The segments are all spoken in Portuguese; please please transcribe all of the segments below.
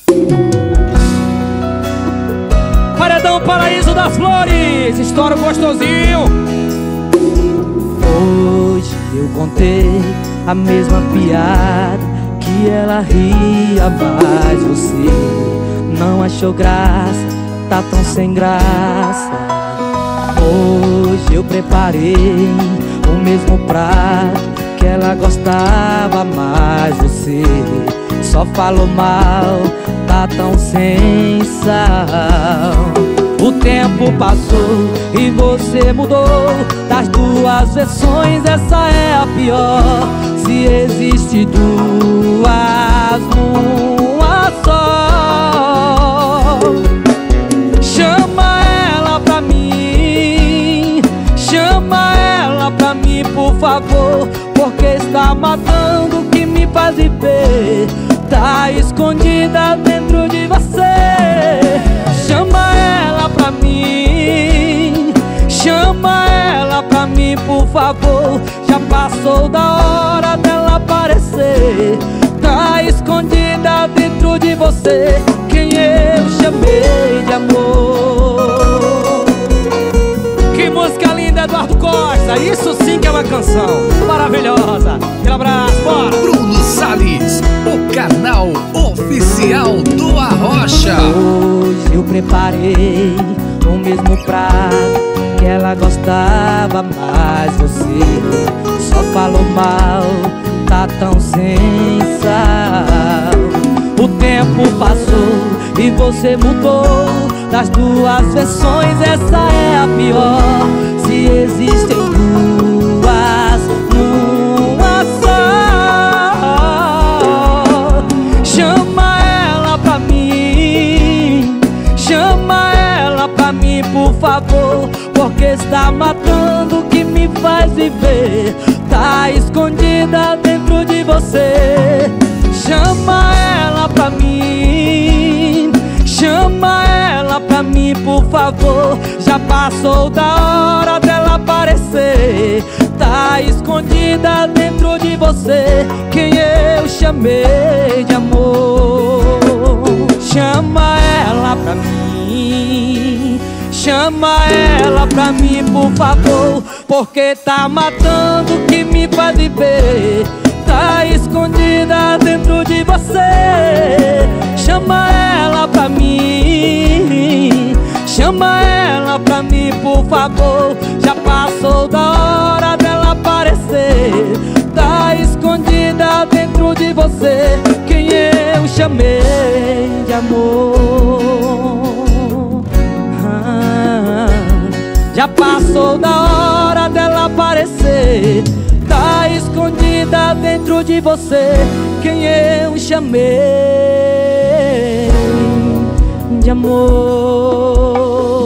Paredão Paraíso das Flores, estoura gostosinho. Hoje eu contei a mesma piada que ela ria, mas você não achou graça, tá tão sem graça. Hoje eu preparei o mesmo prato que ela gostava, mas você só falou mal, tá tão sem sal. O tempo passou e você mudou. Das duas versões essa é a pior. Se existe duas numa só, chama ela pra mim, chama ela pra mim, por favor, porque está matando o que me faz viver. Tá escondida dentro de você. Chama ela pra mim, chama ela pra mim, por favor. Já passou da hora dela aparecer. Tá escondida dentro de você quem eu chamei de amor. Que música linda, Eduardo Costa. Isso sim que é uma canção maravilhosa. Aquele abraço, bora. Bruno Salles, o canal oficial do Arrocha. Hoje eu preparei o mesmo prato que ela gostava, mas você só falou mal, tá tão sem sal. O tempo passou e você mudou. Das duas versões essa é a pior. Se existem duas numa só, chama ela pra mim, chama ela pra mim, por favor, porque está matando o que me faz viver. Tá escondida dentro de você. Chama ela pra mim, chama ela pra mim, por favor. Já passou da hora dela aparecer. Tá escondida dentro de você quem eu chamei de amor. Chama ela pra mim, chama ela pra mim, por favor, porque tá matando o que me faz viver. Tá escondida dentro de você. Chama ela pra mim, chama ela pra mim, por favor. Já passou da hora dela aparecer. Tá escondida dentro de você quem eu chamei de amor. Já passou da hora dela aparecer. Tá escondida dentro de você quem eu chamei de amor.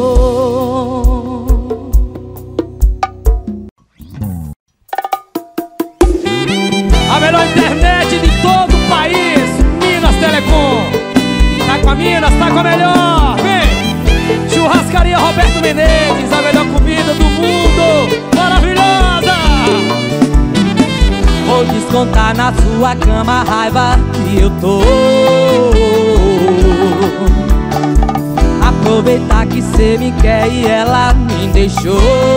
A melhor internet de todo o país, Minas Telecom. Tá com a Minas, tá com a melhor. Vem! Churrascaria Roberto Menezes, a melhor comida do mundo. Maravilhosa! Vou descontar na sua cama a raiva que eu tô. Aproveitar que cê me quer e ela me deixou.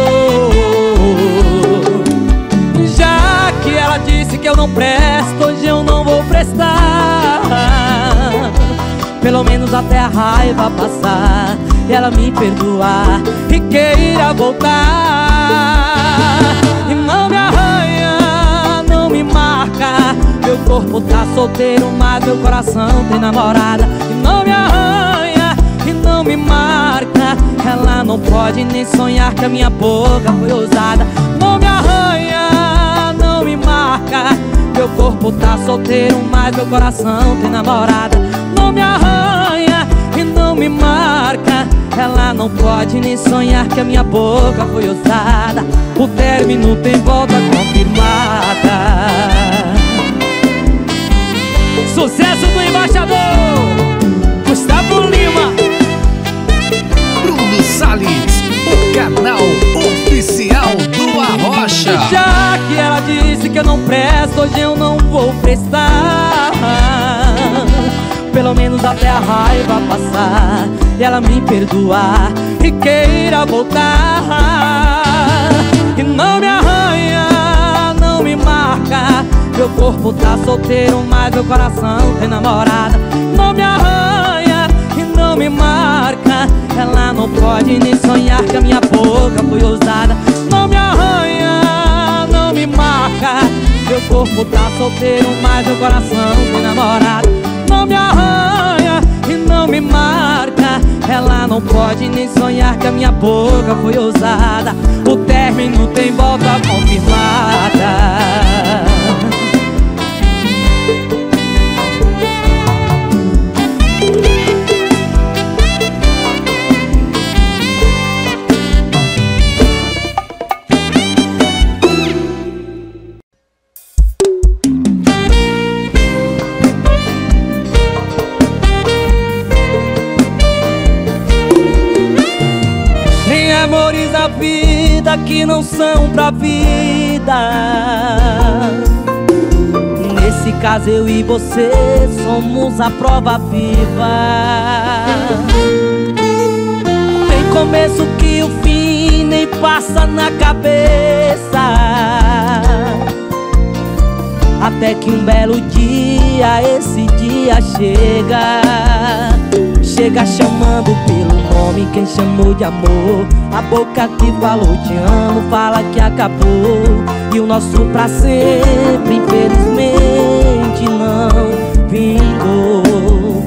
Já que ela disse que eu não presto, hoje eu não vou prestar. Pelo menos até a raiva passar e ela me perdoar e queira voltar. E não me arranha, não me marca. Meu corpo tá solteiro, mas meu coração tem namorada. E não me arranha e não me marca. Ela não pode nem sonhar que a minha boca foi ousada. Não me arranha, não me marca. Meu corpo tá solteiro, mas meu coração tem namorada. Não me arranha e não me marca. Ela não pode nem sonhar que a minha boca foi ousada. O término tem volta confirmada. Sucesso do embaixador Gustavo Lima. Bruno Salles, o canal oficial do Arrocha. Já que ela disse que eu não presto, hoje eu não vou prestar. pelo menos até a raiva passar e ela me perdoar e queira voltar. E não me arranha, não me marca, meu corpo tá solteiro, mas meu coração tem namorada. Não me arranha e não me marca, ela não pode nem sonhar que a minha boca foi ousada. Não me arranha, não me marca, meu corpo tá solteiro, mas meu coração tem namorada. Não me arranha e não me marca, ela não pode nem sonhar que a minha boca foi ousada. O término tem volta confirmada. Que não são pra vida. Nesse caso eu e você somos a prova viva. Tem começo que o fim nem passa na cabeça, até que um belo dia, esse dia chega. Chega chamando pelo nome quem chamou de amor. A boca que falou te amo fala que acabou, e o nosso pra sempre infelizmente não vingou.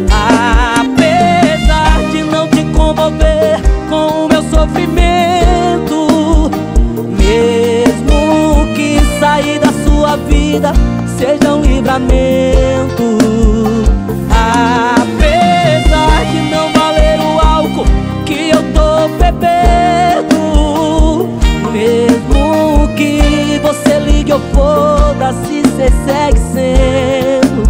Apesar de não te comover com o meu sofrimento, mesmo que sair da sua vida seja um livramento. Apesar de não valer o álcool que eu tô bebendo, mesmo que você ligue ou foda-se, cê segue sendo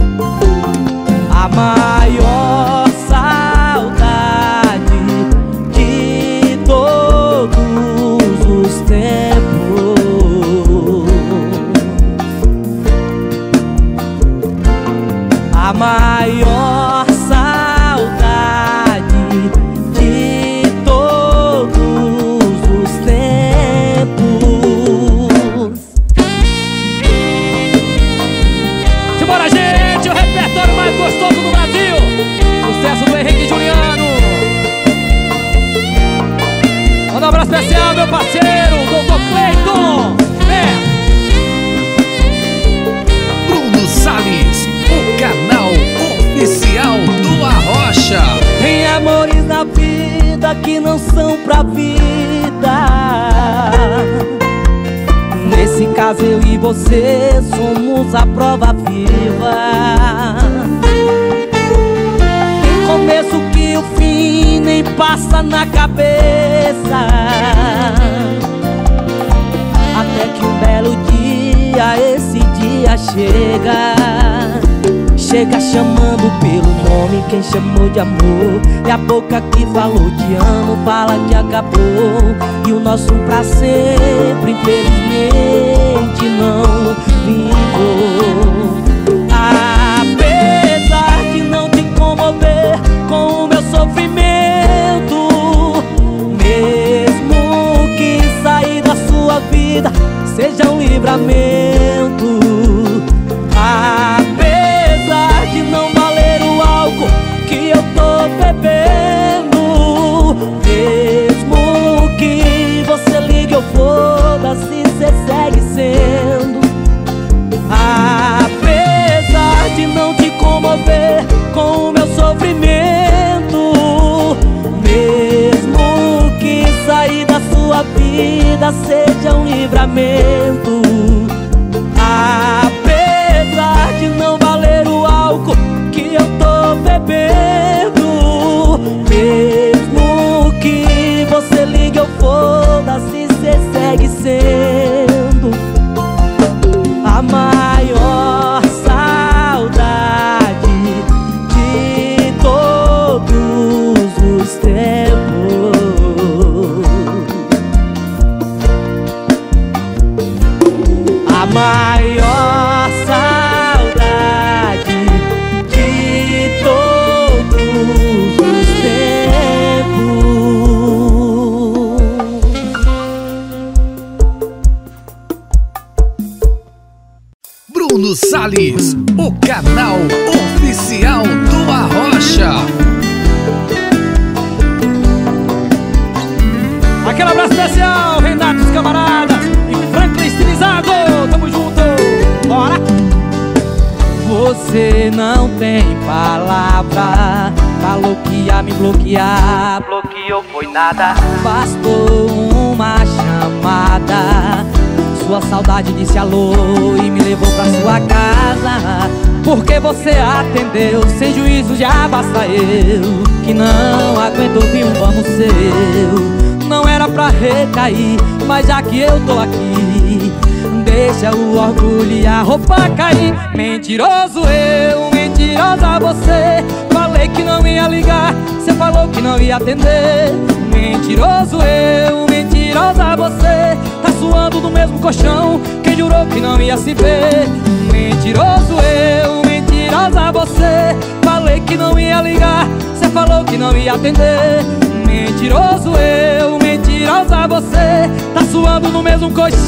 a maior saudade de todos os tempos. A maior saudade de todos os tempos. Simbora, gente, o repertório mais gostoso do Brasil. Sucesso do Henrique e Juliano. Manda um abraço especial, meu parceiro, Dr. Cleiton. Bruno Salles, o canal oficial do Arrocha. Tem amores na vida que não são pra vida. Nesse caso eu e você somos a prova viva. Tem começo que o fim nem passa na cabeça, até que um belo dia, esse dia chega. Chega chamando pelo nome quem chamou de amor, e a boca que falou te amo fala que acabou, e o nosso pra sempre infelizmente não vingou. Apesar de não te comover com o meu sofrimento, mesmo que sair da sua vida seja um livramento. Apesar de não valer o álcool que eu tô bebendo, mesmo que você ligue ou foda-se, cê segue sendo. Apesar Salles, o canal oficial do Arrocha. Aquele abraço especial, Renato, os camaradas e Franklin estilizado. Tamo junto, bora! Você não tem palavra, falou que ia me bloquear, bloqueou foi nada. Bastou uma chamada, sua saudade disse alô e me levou pra sua casa. Porque você atendeu, sem juízo já basta eu, que não aguento ouvir um vamos seu. Não era pra recair, mas já que eu tô aqui, deixa o orgulho e a roupa cair. Mentiroso eu, mentirosa você, falei que não ia ligar, você falou que não ia atender. Mentiroso eu, mentirosa você, tá suando no mesmo colchão, quem jurou que não ia se ver. Mentiroso eu, mentirosa você, falei que não ia ligar, você falou que não ia atender. Mentiroso eu, mentirosa você, tá suando no mesmo colchão,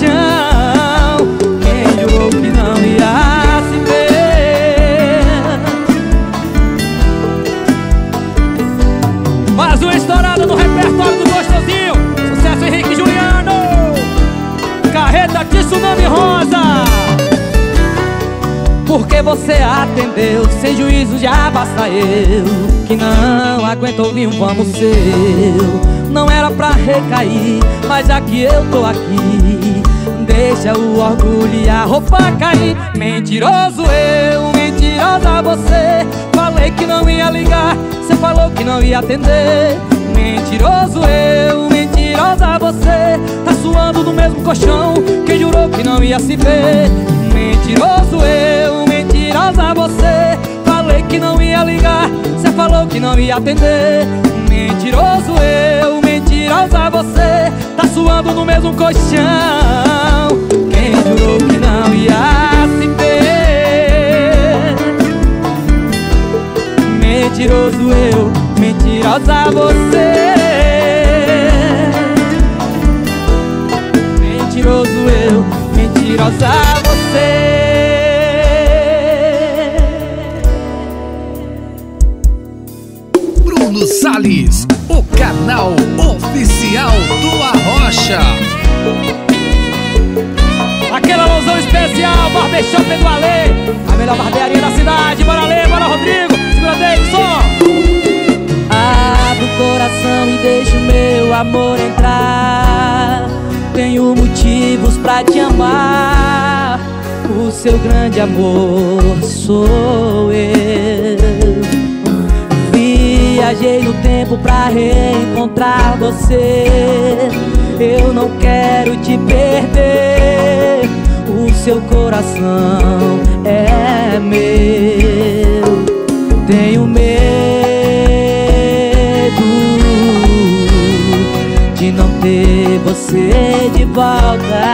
quem jurou que não ia se ver. Mais uma estourada no repertório do Gostosinho. Sucesso Henrique Juliano, Carreta de Tsunami Rosa. Porque você atendeu, sem juízo já basta eu, que não aguento ouvir um vamos seu. Não era pra recair, mas já que eu tô aqui, deixa o orgulho e a roupa cair. Mentiroso eu, mentirosa você, falei que não ia ligar, você falou que não ia atender. Mentiroso eu, mentirosa você, tá suando no mesmo colchão, quem jurou que não ia se ver. Mentiroso eu, mentirosa você, falei que não ia ligar, você falou que não ia atender. Mentiroso eu, mentirosa você, tá suando no mesmo colchão, quem jurou que não ia se ver. Mentiroso eu, mentirosa você, mentiroso eu, mentirosa você. Bruno Salles, o canal oficial do Arrocha. Aquela alusão especial, Barbershop do Alê, a melhor barbearia da cidade. Bora Alê, bora Rodrigo, segura Davidson. Abre o coração e deixa o meu amor entrar, tenho motivos pra te amar, o seu grande amor sou eu. Viajei no tempo pra reencontrar você, eu não quero te perder, o seu coração é meu. Tenho medo de não ter você de volta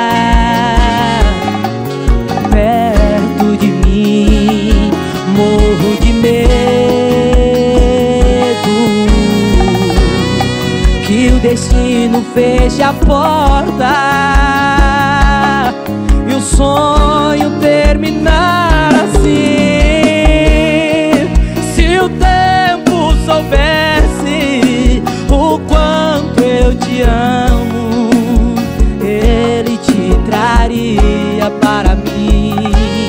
perto de mim, morro de medo que o destino feche a porta e o sonho terminar assim. Se o tempo soubesse o quanto eu te amo, ele te traria para mim,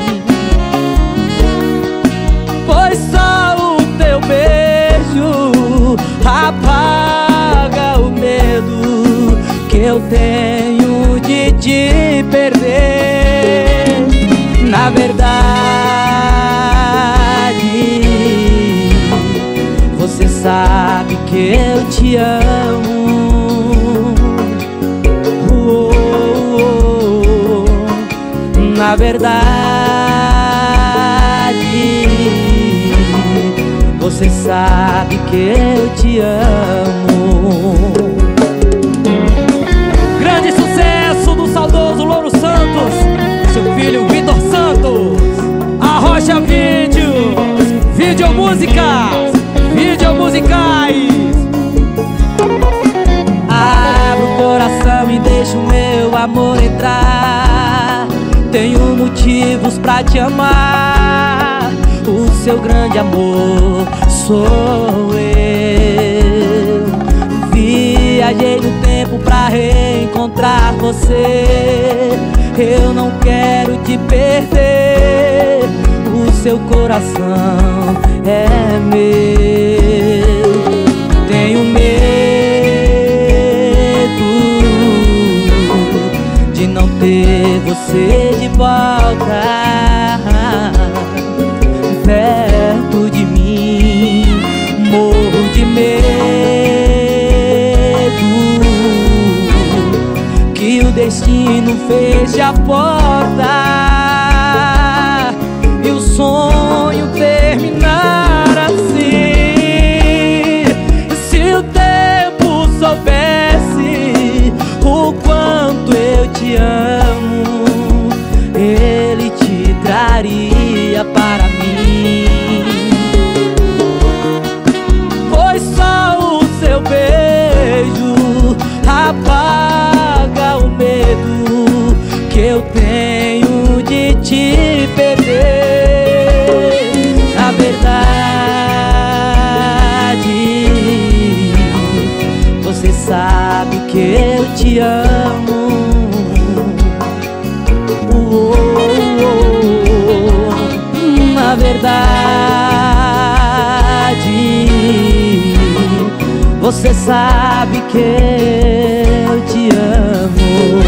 pois só o teu beijo apaga o medo que eu tenho de te perder. Na verdade, você sabe que eu te amo. Na verdade, você sabe que eu te amo. Grande sucesso do saudoso Louro Santos, seu filho Vitor Santos. Arrocha Vídeos, videomúsicas, videomusicais. Abre o coração e deixa o meu amor entrar, Tenho motivos pra te amar. O seu grande amor sou eu. Viajei no tempo pra reencontrar você. Eu não quero te perder. O seu coração é meu. Tenho medo de não ter você de volta perto de mim. Morro de medo que o destino feche a porta e o sonho terminar assim. Se o tempo soubesse o quanto eu te amo, ele te traria para mim. Foi só o seu beijo apaga o medo que eu tenho de te perder. Na verdade, você sabe que eu te amo. Na verdade, você sabe que eu te amo.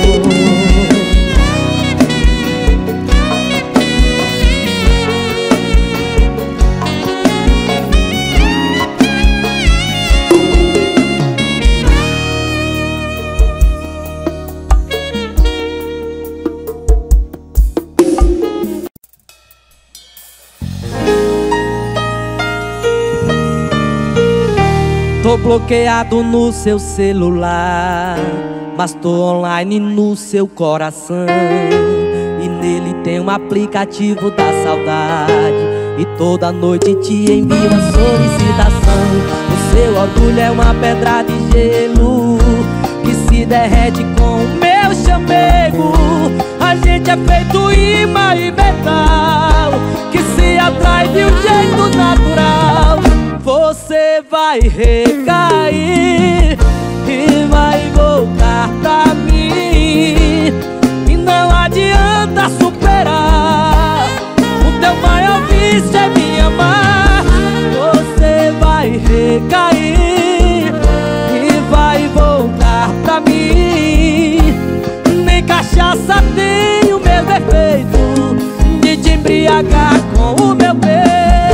Tô bloqueado no seu celular, mas tô online no seu coração. E nele tem um aplicativo da saudade, e toda noite te envio uma solicitação. O seu orgulho é uma pedra de gelo que se derrete com o meu chamego. A gente é feito imã e metal que se atrai de um jeito natural. Você vai recair e vai voltar pra mim, e não adianta superar. O teu maior vício é me amar. Você vai recair e vai voltar pra mim. Nem cachaça tem o meu defeito de te embriagar com o meu beijo.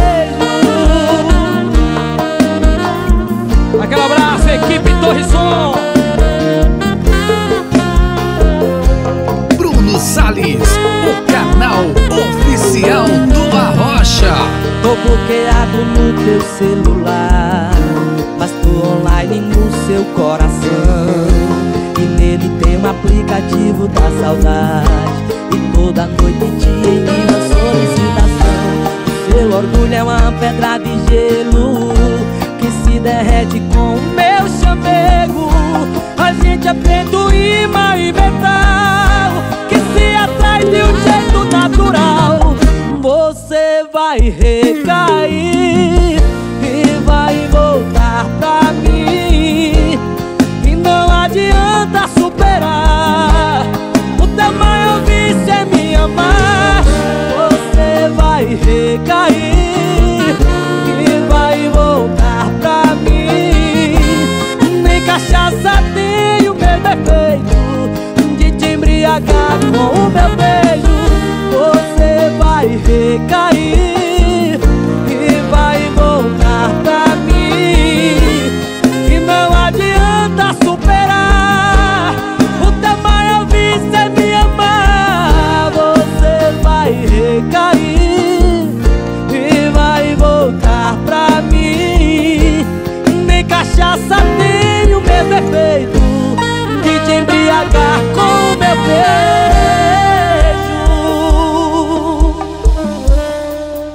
Aquele abraço, equipe Torreson. Bruno Salles, o canal oficial do Arrocha. Tô bloqueado no teu celular, mas tô online no seu coração. E nele tem um aplicativo da saudade, e toda noite te envio uma solicitação. O seu orgulho é uma pedra de gelo que se derrete com o meu chamego. A gente é feito imã e metal que se atrai de um jeito natural. Você vai recair e vai voltar pra mim, e não adianta superar. O teu maior vício é me amar. Você vai recair e vai voltar pra mim. Nem cachaça tem o meu defeito de te embriagar com o meu beijo. Você vai recair e vai voltar pra mim, e não adianta superar. O teu maior vício é me amar. Você vai recair e vai voltar pra mim. Nem cachaça tem o meu defeito de te embriagar com o meu beijo.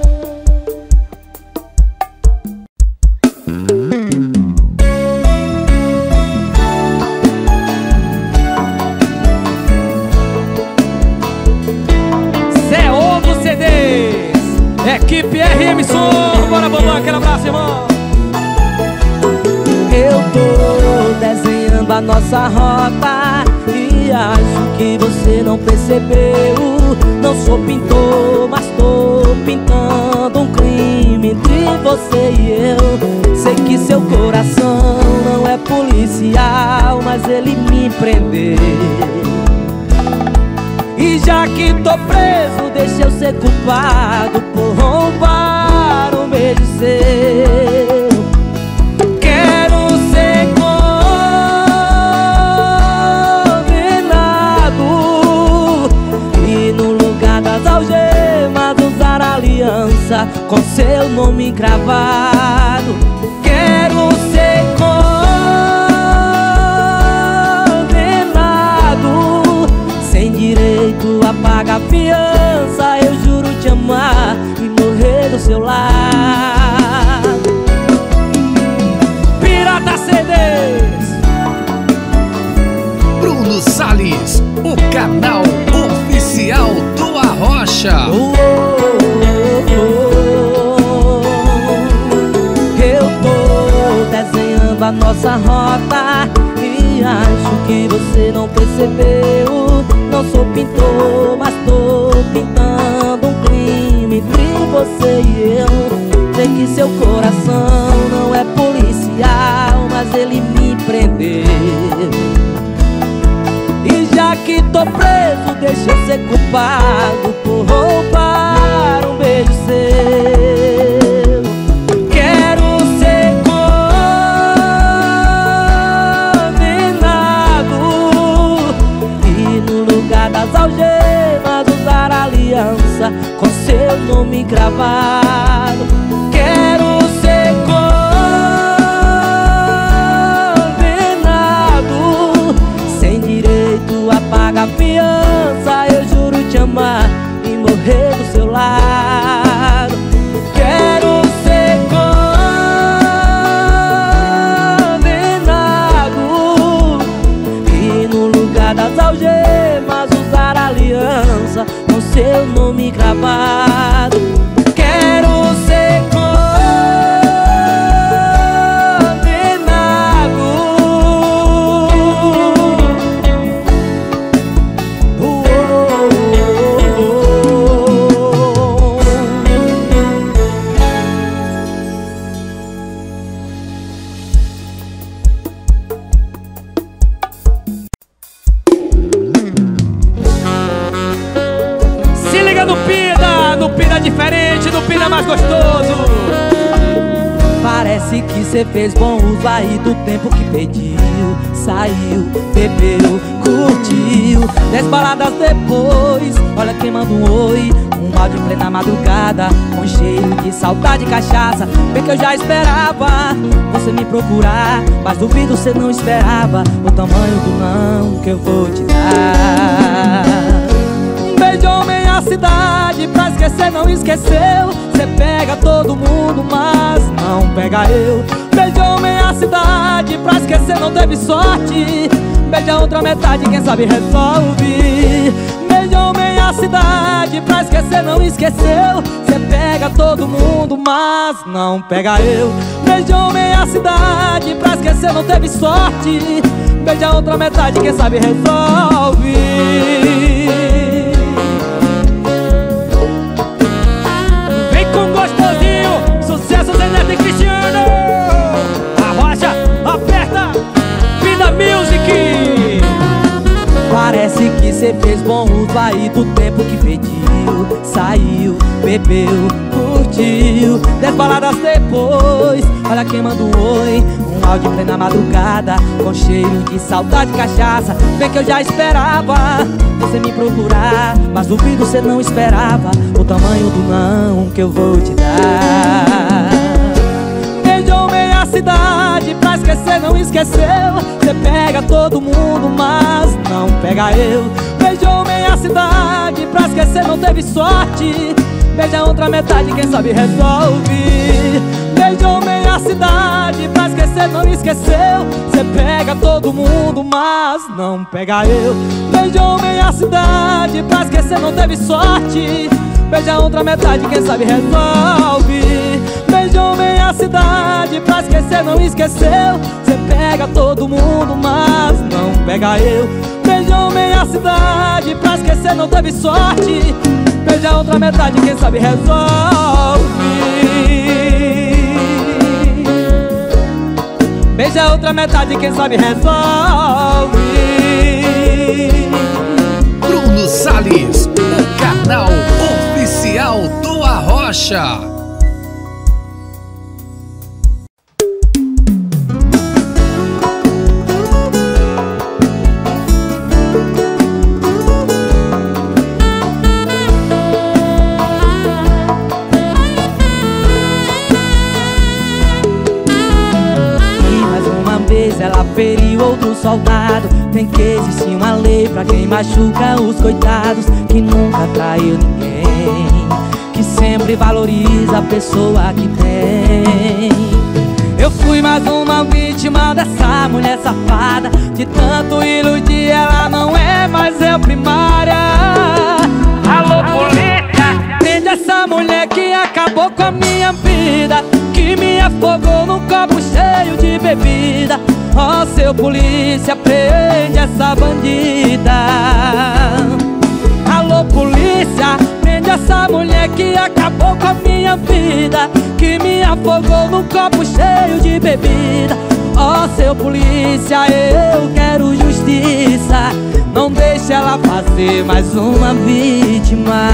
Emissor, bora bombar, aquele abraço, irmão. Eu tô desenhando a nossa rota e acho que você não percebeu. Não sou pintor, mas tô pintando um crime entre você e eu. Sei que seu coração não é policial, mas ele me prendeu. E já que tô preso, deixa eu ser culpado por roubar um beijo seu. Quero ser condenado e no lugar das algemas usar a aliança com seu nome cravado. Quero ser condenado sem direito a pagar fiança. Eu juro te amar e morrer do seu lado. Pirata CDs. Bruno Salles, o canal oficial do Arrocha. Eu tô desenhando a nossa rota e acho que você não percebeu. Não sou pintor, mas tô pintando um crime entre você e eu. Sei que seu coração não é policial, mas ele me prendeu. E já que tô preso, deixa eu ser culpado por roubar um beijo seu. Quero ser condenado e no lugar das algemas usar a aliança com seu nome gravado. Quero ser condenado sem direito a pagar fiança. Eu juro te amar e morrer do seu lado. Quero ser condenado e no lugar das algemas usar a aliança com seu nome gravado. Quero ser condenado. Se liga no Pida diferente, no Pida mais gostoso. Parece que cê fez bom uso aí do tempo que pediu. Saiu, bebeu, curtiu 10 baladas depois, olha quem manda um oi. Um áudio em plena madrugada, com cheiro de saudade e cachaça. Bem que eu já esperava você me procurar, mas duvido cê não esperava o tamanho do não que eu vou te dar. Beijou meia cidade, pra esquecer não esqueceu. Cê pega todo mundo, mas não pega eu. Beijou meia cidade, pra esquecer não teve sorte. Beija a outra metade, quem sabe resolve. Beijou meia cidade, pra esquecer não esqueceu. Cê pega todo mundo, mas não pega eu. Beijou meia cidade, pra esquecer não teve sorte. Beija a outra metade, quem sabe resolve. Sucesso Zé Neto e Cristiano. Arrocha, aperta, Pida Music. Parece que cê fez bom uso aí do tempo que pediu. Saiu, bebeu, curtiu 10 baladas depois, olha quem manda um oi. Um áudio em plena madrugada, com cheiro de saudade e cachaça. Bem que eu já esperava você me procurar, mas duvido cê não esperava o tamanho do não que eu vou te dar. Beijou meia cidade, pra esquecer não esqueceu. Cê pega todo mundo, mas não pega eu. Beijou meia cidade, pra esquecer não teve sorte. Beija a outra metade, quem sabe resolve. Beijou meia cidade, pra esquecer não esqueceu. Cê pega todo mundo, mas não pega eu. Beijou meia cidade, pra esquecer não teve sorte. beija a outra metade, quem sabe resolve. Beijou meia cidade, pra esquecer não esqueceu. Cê pega todo mundo, mas não pega eu. Beijou meia cidade, pra esquecer não teve sorte. Beija a outra metade, quem sabe resolve. Beija a outra metade, quem sabe resolve. Bruno Salles, o canal oficial do Arrocha. Ela feriu outro soldado. Tem que existir uma lei pra quem machuca os coitados, que nunca traiu ninguém, que sempre valoriza a pessoa que tem. Eu fui mais uma vítima dessa mulher safada. De tanto iludir ela não é mais eu primária. Alô polícia, prende essa mulher que acabou com a minha vida, que me afogou num copo cheio de bebida. Ó, seu polícia, prende essa bandida. Alô polícia, prende essa mulher que acabou com a minha vida, que me afogou num copo cheio de bebida. Ó, seu polícia, eu quero justiça. Não deixe ela fazer mais uma vítima.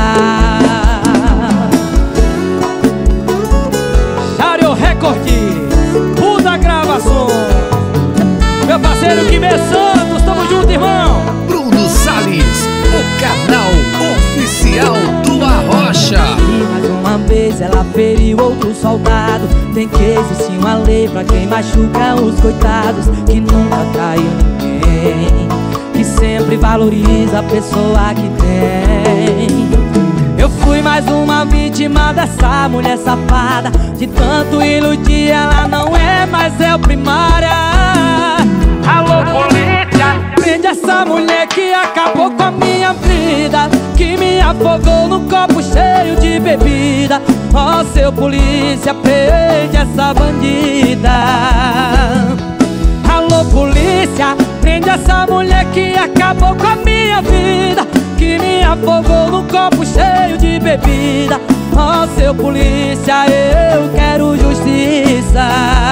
Chário Recordes, Buda Gravações. Meu parceiro Guimê Santos, tamo junto, irmão. Bruno Salles, o canal oficial do Arrocha. E mais uma vez ela feriu outro soldado. Tem que existir uma lei pra quem machuca os coitados, que nunca traiu ninguém, que sempre valoriza a pessoa que tem. Eu fui mais uma vítima dessa mulher safada. De tanto iludir ela não é mais eu primária. Alô polícia, prende essa mulher que acabou com a minha vida, que me afogou num copo cheio de bebida. Ó, seu polícia, prende essa bandida. Alô polícia, prende essa mulher que acabou com a minha vida, que me afogou num copo cheio de bebida. Ó, seu polícia, eu quero justiça.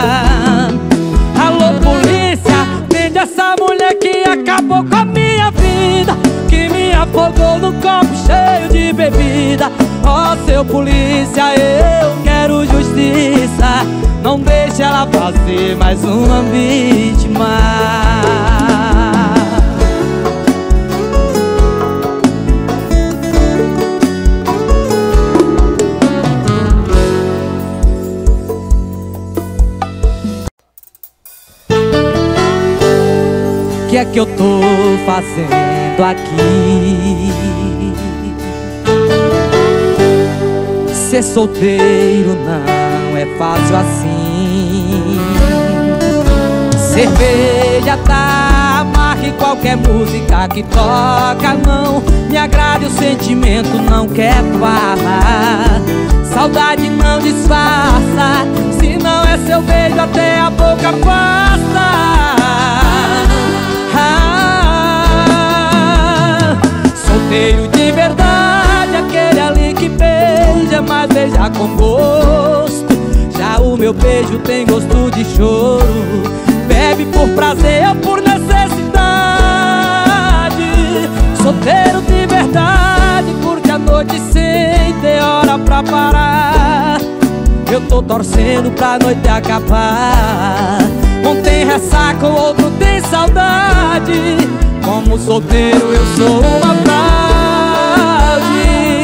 Alô polícia, prende essa mulher que acabou com a minha vida, que me afogou num copo cheio de bebida. Ó, seu polícia, eu quero justiça. Não deixe ela fazer mais uma vítima. O que é que eu tô fazendo aqui? Ser solteiro não é fácil assim. Cerveja tá amarga e qualquer música que toca não me agrada, o sentimento não quer falar. Saudade não disfarça, se não é seu beijo até a boca passa. Solteiro de verdade, aquele ali que beija, mas beija com gosto. Já o meu beijo tem gosto de choro, bebe por prazer ou por necessidade. Solteiro de verdade, curte a noite sem ter hora pra parar. Eu tô torcendo pra noite acabar. Um tem ressaca, o outro tem saudade. Como solteiro eu sou uma fraude.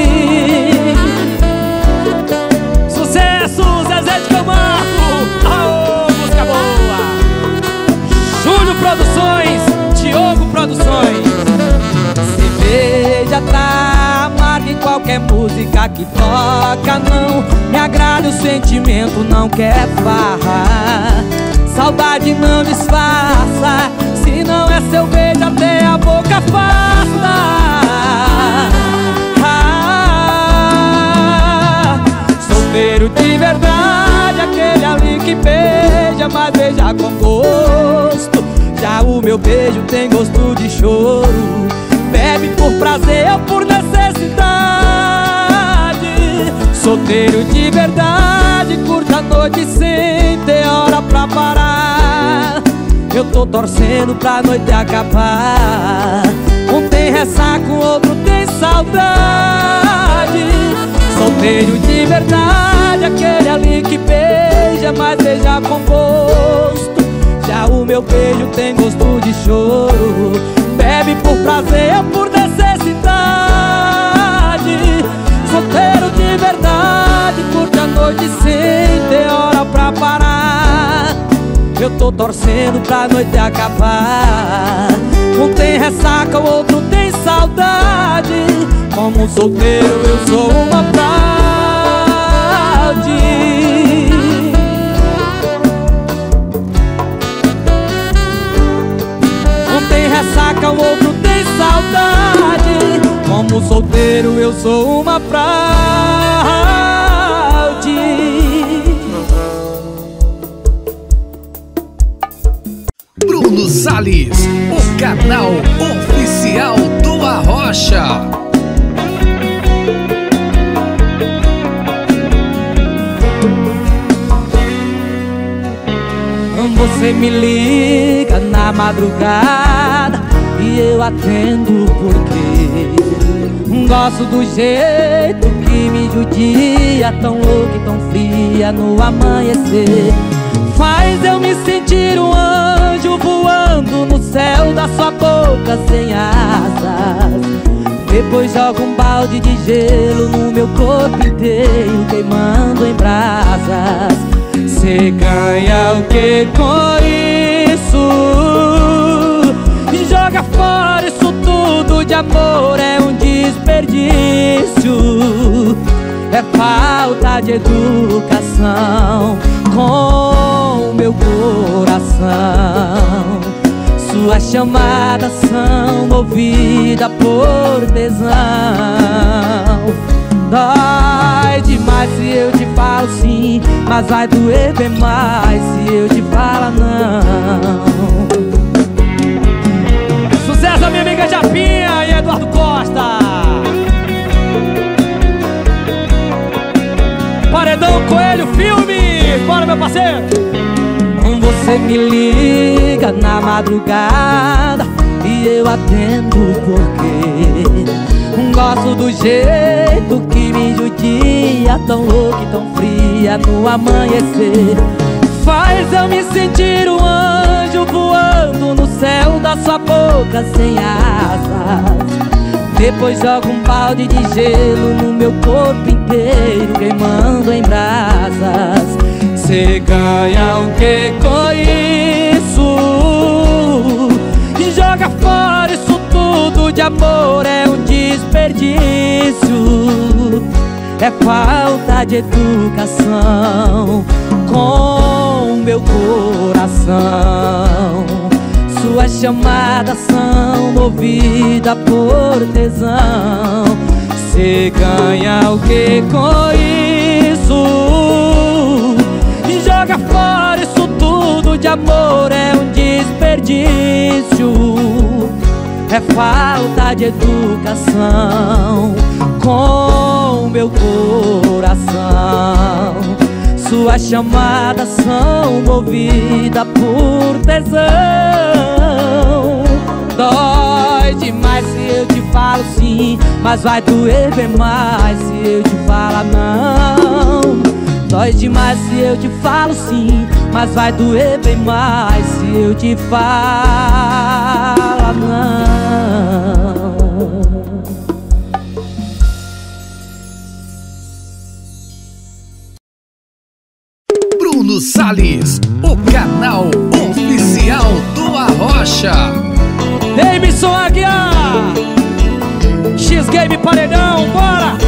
Sucesso, Zezé de Camargo. Aô, música boa. Júlio Produções, Diogo Produções. Cerveja tá amarga e qualquer música que toca não me agrada, o sentimento não quer farra. Saudade não disfarça, se não é seu beijo até a boca afasta. que beija, mas beija com gosto. Já o meu beijo tem gosto de choro. Bebe por prazer ou por necessidade. Solteiro de verdade, curta a noite sem ter hora pra parar. Eu tô torcendo pra noite acabar. Um tem ressaca, o outro tem saudade. Solteiro de verdade, aquele ali que beija, mas beija com gosto. Já o meu beijo tem gosto de choro. Bebe por prazer ou por necessidade. Solteiro de verdade, curte a noite sem ter hora pra parar. Eu tô torcendo pra noite acabar. Um tem ressaca, o outro tem saudade. Como solteiro eu sou uma fraude. Um tem ressaca, o outro tem saudade. Como solteiro eu sou uma fraude. Bruno Salles, o canal oficial do Arrocha. Você me liga na madrugada e eu atendo porque gosto do jeito que me judia, tão louca e tão fria no amanhecer. Faz eu me sentir um anjo voando no céu da sua boca sem asas. Depois joga um balde de gelo no meu corpo inteiro, queimando em brasas. Cê ganha o que com isso? Joga fora isso tudo de amor, é um desperdício. É falta de educação com o meu coração. Suas chamadas são movidas por tesão. Dói demais se eu te falo sim, mas vai doer bem mais se eu te falar não. Sucesso a minha amiga Japinha e Eduardo Costa. Paredão Coelho Filme, bora meu parceiro. Você me liga na madrugada e eu atendo porque gosto do jeito que me judia, tão louca e tão fria no amanhecer. Faz eu me sentir um anjo voando no céu da sua boca sem asas. Depois joga um balde de gelo no meu corpo inteiro, queimando em brasas. Cê ganha o que com isso? E joga fora isso tudo de amor, é um desperdício. É falta de educação com o meu coração. Suas chamadas são movidas por tesão. Cê ganha o que com isso? E joga fora isso tudo de amor, é um desperdício. É falta de educação com o meu coração. Suas chamadas são movidas por tesão. Dói demais se eu te falo sim, mas vai doer bem mais se eu te falar não. Dói demais se eu te falo sim, mas vai doer bem mais se eu te falar não. Bruno Salles, o canal oficial do Arrocha. Emerson Aguiar, X-Game Paredão, bora!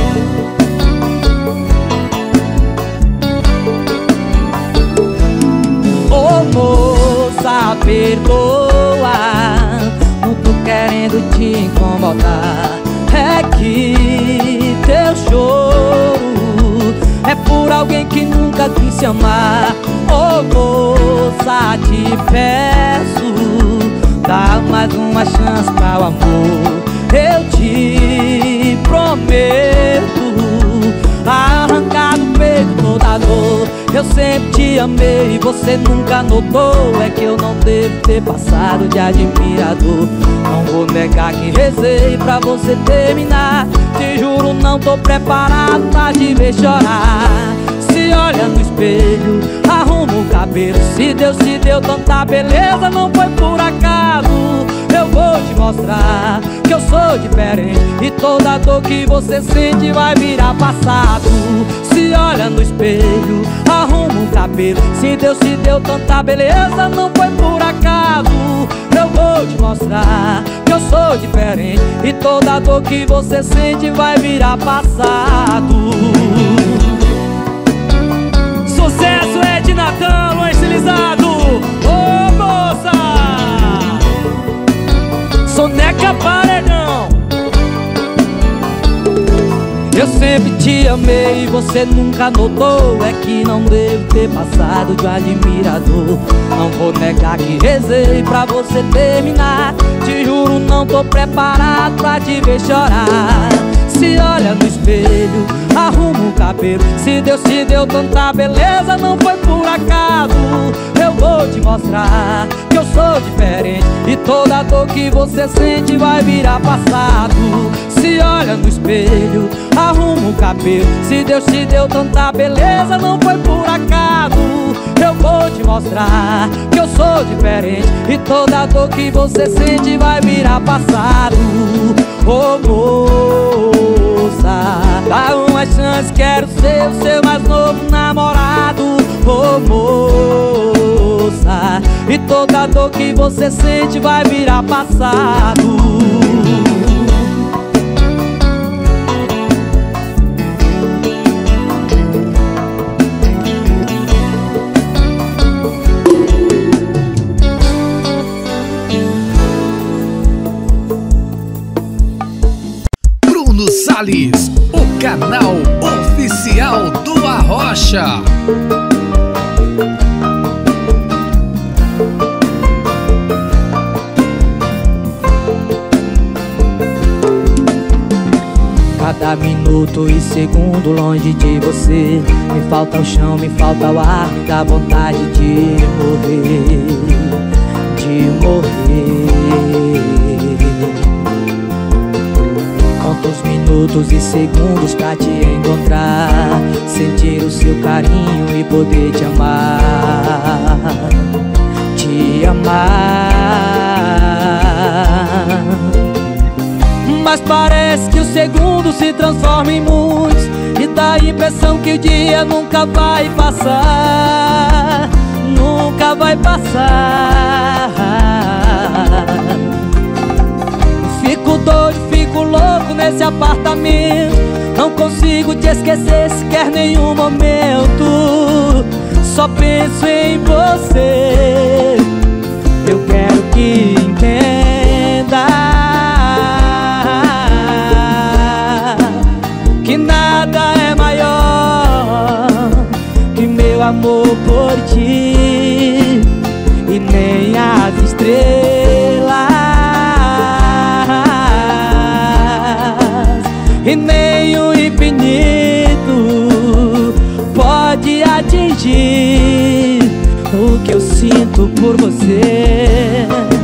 Ô moça, perdoa, não tô querendo te incomodar. É que teu choro é por alguém que nunca quis se amar. Ô Ô moça, te peço, dá mais uma chance para o amor. Eu te prometo arrancar do peito toda a dor. Eu sempre te amei e você nunca notou. É que eu não devo ter passado de admirador. Não vou negar que rezei pra você terminar. Te juro, não tô preparado pra te ver chorar. Se olha no espelho, arruma o cabelo. Se Deus te deu tanta beleza, não foi por acaso. Eu vou te mostrar que eu sou diferente e toda dor que você sente vai virar passado. Se olha no espelho, arruma o cabelo. Se Deus te deu tanta beleza, não foi por acaso. Eu vou te mostrar que eu sou diferente e toda dor que você sente vai virar passado. Sucesso é de Natan, Luan Estilizado. Ô moça, Soneca Paredão. Eu sempre te amei e você nunca notou. É que não devo ter passado de um admirador. Não vou negar que rezei pra você terminar. Te juro, não tô preparado pra te ver chorar. Se olha no espelho, arruma o cabelo. Se Deus te deu tanta beleza, não foi por acaso. Eu vou te mostrar que eu sou diferente e toda dor que você sente vai virar passado. Se olha no espelho, arruma o cabelo. Se Deus te deu tanta beleza, não foi por acaso. Eu vou te mostrar que eu sou diferente e toda dor que você sente vai virar passado. Ô moça, dá uma chance, quero ser o seu mais novo namorado. Ô moça, e toda dor que você sente vai virar passado. Salles, o canal oficial do Arrocha. Cada minuto e segundo longe de você, me falta o chão, me falta o ar, me dá vontade de morrer, de morrer. Conto os minutos e segundos pra te encontrar, sentir o seu carinho e poder te amar, te amar. Mas parece que o segundo se transforma em muitos e dá a impressão que o dia nunca vai passar, nunca vai passar. Fico doido, fico louco nesse apartamento, não consigo te esquecer sequer nenhum momento. Só penso em você, eu quero que entenda que nada é maior que meu amor por ti, e nem as estrelas, e nem o infinito pode atingir o que eu sinto por você.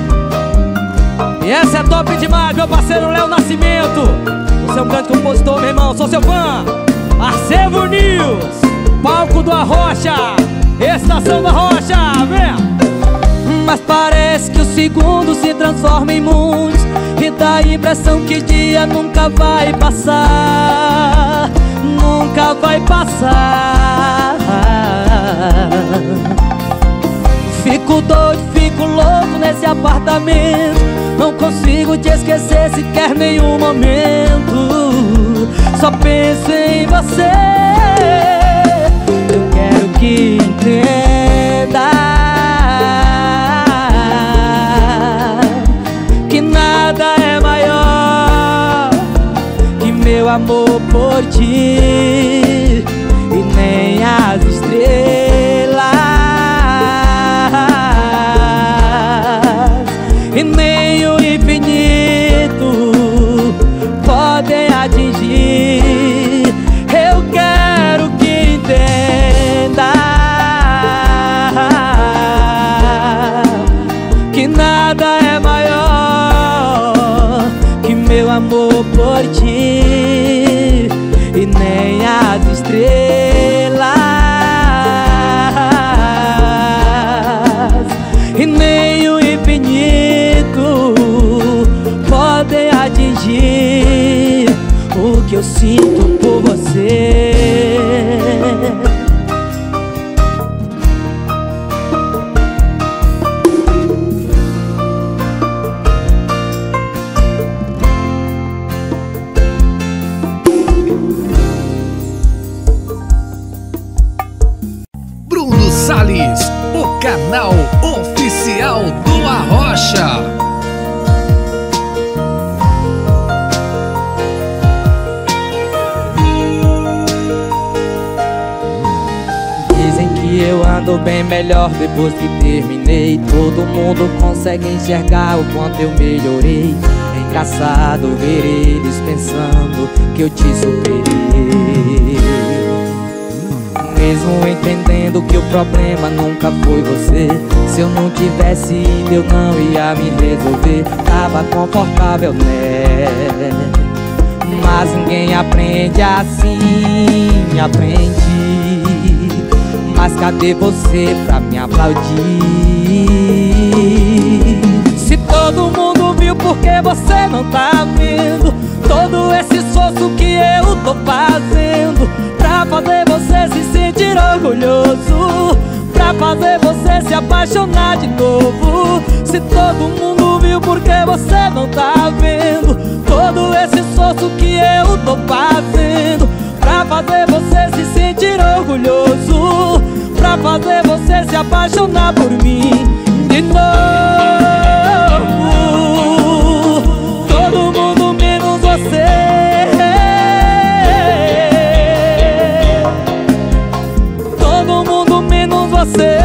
E essa é top demais, meu parceiro Léo Nascimento. Você é um grande compositor, meu irmão, sou seu fã. Arcevo News, palco do Arrocha, estação do Arrocha, vem! Mas parece que o segundo se transforma em muitos e dá a impressão que o dia nunca vai passar, nunca vai passar. Fico doido, fico louco nesse apartamento, não consigo te esquecer sequer nenhum momento. Só penso em você, eu quero que entenda que nada é maior que meu amor por ti, e nem as estrelas, que eu sinto por você. Bruno Salles, o canal oficial do Arrocha. Eu ando bem melhor depois que terminei. Todo mundo consegue enxergar o quanto eu melhorei. É engraçado ver eles pensando que eu te superei, mesmo entendendo que o problema nunca foi você. Se eu não tivesse ido, eu não ia me resolver. Tava confortável, né? Mas ninguém aprende assim, aprendi. Mas cadê você pra me aplaudir? Se todo mundo viu, por que você não tá vendo? Todo esse esforço que eu tô fazendo pra fazer você se sentir orgulhoso, pra fazer você se apaixonar de novo. Se todo mundo viu, por que você não tá vendo? Todo esse esforço que eu tô fazendo pra fazer você se sentir orgulhoso, pra fazer você se apaixonar por mim de novo. Todo mundo menos você. Todo mundo menos você.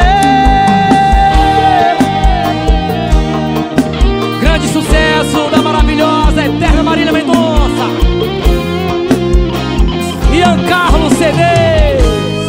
Grande sucesso da maravilhosa, eterna Marília Mendonça, Ian Carlos CDs.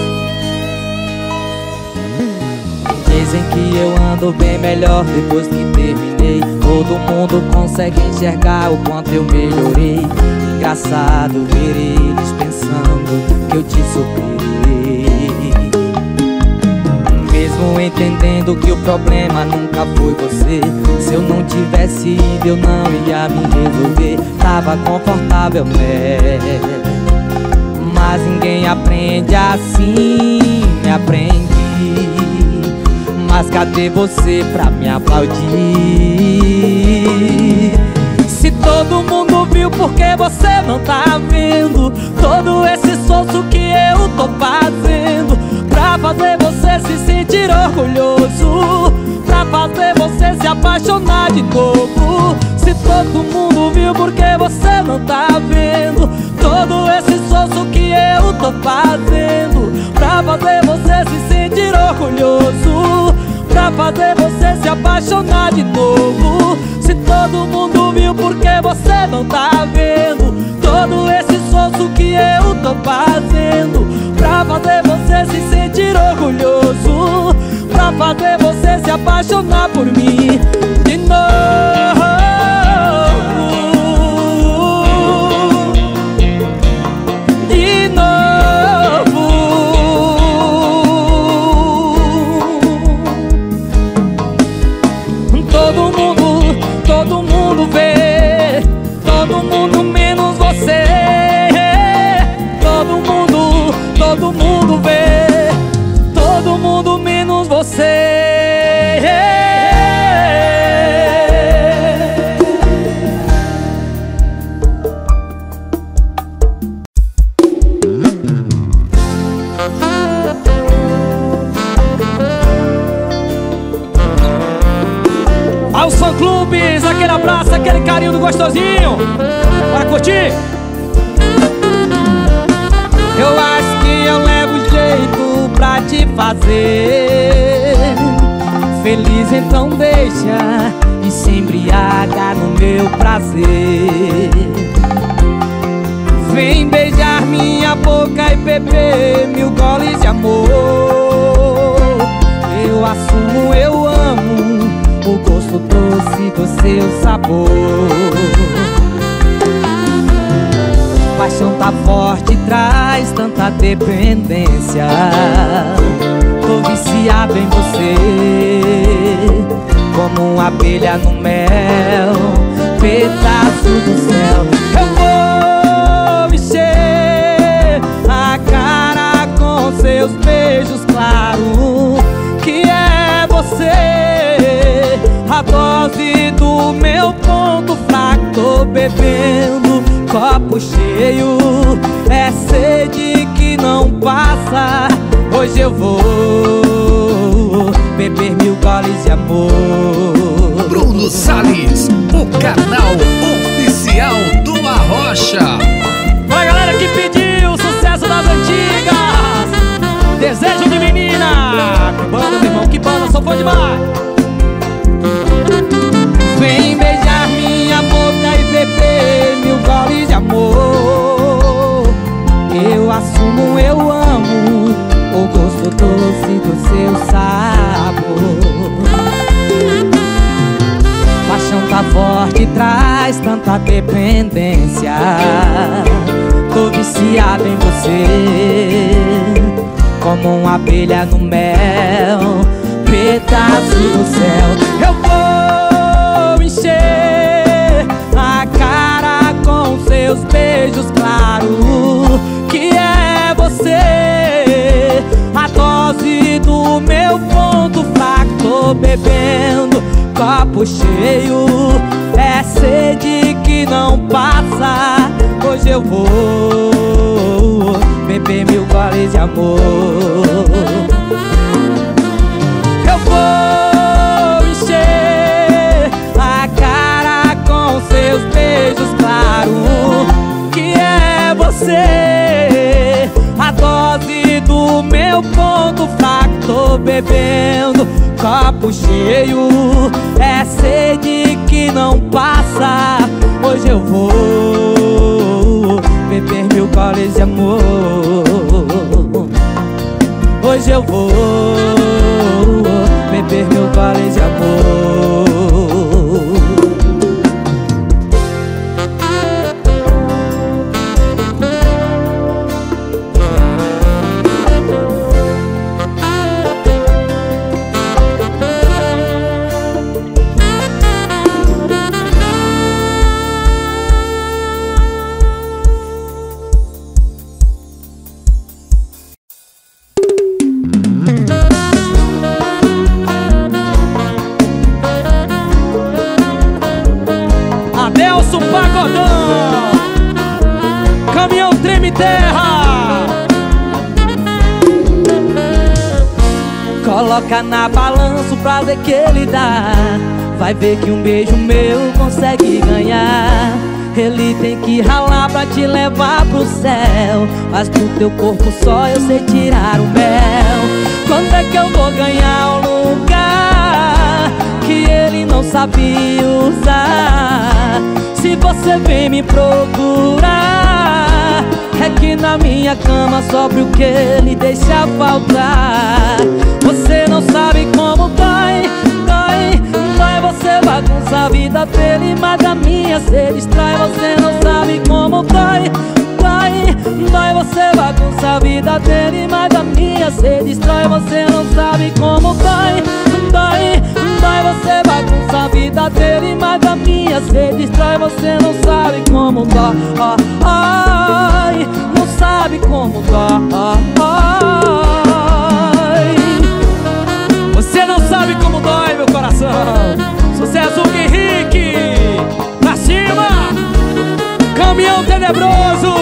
Dizem que eu ando bem melhor depois que terminei. Todo mundo consegue enxergar o quanto eu melhorei. Engraçado ver eles pensando que eu te superei, mesmo entendendo que o problema nunca foi você. Se eu não tivesse ido, eu não ia me resolver. Tava confortável, né? Mas ninguém aprende assim, me aprendi. Mas cadê você pra me aplaudir? Se todo mundo viu, por que você não tá vendo? Todo esse esforço que eu tô fazendo pra fazer você se sentir orgulhoso, pra fazer você se apaixonar de novo. Se todo mundo viu, por que você não tá vendo? Todo esse esforço que eu tô fazendo pra fazer você se sentir orgulhoso, pra fazer você se apaixonar de novo. Se todo mundo viu, por que você não tá vendo? Todo esse esforço que eu tô fazendo pra fazer você se sentir orgulhoso, pra fazer você se apaixonar por mim de novo. Todo mundo vê, todo mundo menos você. Todo mundo vê, todo mundo menos você. Aos fã-clubes, aquele abraço, aquele carinho do gostosinho. Bora curtir? Eu acho que eu levo jeito pra te fazer feliz, então deixa e se embriaga no meu prazer. Vem beijar minha boca e beber 1000 goles de amor. Eu assumo, eu amo o gosto doce do seu sabor. Paixão tá forte, traz tanta dependência. Tô viciado em você, como uma abelha no mel, pedaço do céu. Eu vou dose do meu ponto fraco. Tô bebendo copo cheio, é sede que não passa. Hoje eu vou beber 1000 goles de amor. Bruno Salles, o canal oficial do Arrocha. Pra galera que pediu o sucesso das antigas, Desejo de Menina. Que banda, meu irmão, que banda, sou fã demais. Vem beijar minha boca e beber 1000 goles de amor. Eu assumo, eu amo o gosto doce do seu sabor. Paixão tá forte, traz tanta dependência. Tô viciado em você, como uma abelha no mel, pedaço do céu. Eu vou encher a cara com seus beijos claros, que é você, a dose do meu ponto fraco. Tô bebendo copo cheio, é sede que não passa. Hoje eu vou beber 1000 goles de amor. Eu vou encher a cara com seus beijos claros, que é você, a dose do meu ponto fraco. Tô bebendo copo cheio, é sede que não passa. Hoje eu vou beber 1000 goles de amor. Hoje eu vou beber 1000 goles de amor. Adelson Pagodão, caminhão treme terra. Coloca na balança o prazer que ele dá, vai ver que um beijo meu consegue ganhar. Ele tem que ralar pra te levar pro céu, mas do teu corpo só eu sei tirar o mel. Quando é que eu vou ganhar um lugar que ele não sabia usar? Se você vem me procurar, é que na minha cama sobre o que ele deixa faltar. Você não sabe como dói, dói, dói. Você bagunça a vida dele, mas a minha se distrai. Você não sabe como dói, dói, dói. Você bagunça a vida dele, mas a minha se distrai. Você não sabe como dói, dói, dói. Você bagunça a vida dele, mas a minha se distrai. Você não sabe como dói, ai, não sabe como dói. Você não sabe como dói, meu coração. Sucesso Henrique, pra cima, caminhão tenebroso.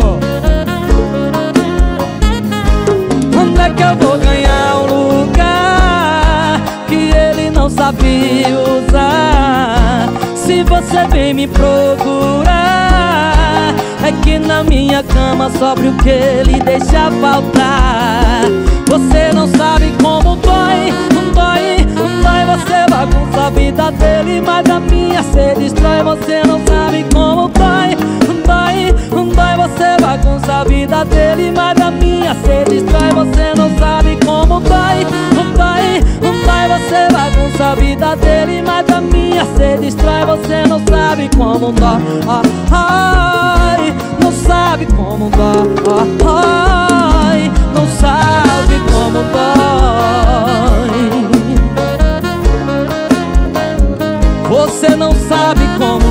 Quando é que eu vou ganhar um lugar que ele não sabia usar? Se você vem me procurar, é que na minha cama sobre o que ele deixa faltar. Você não sabe como dói, dói, dói. Você bagunça a vida dele, mas a minha se destrói. Você não sabe como dói, dói, dói. Você bagunça a vida dele, mas a minha se destrói. Você não sabe como dói, dói, dói. Você bagunça a vida dele, mas a minha se destrói. Você não sabe como dói, ai, não sabe como dói, ai, não sabe como dói. Você não sabe como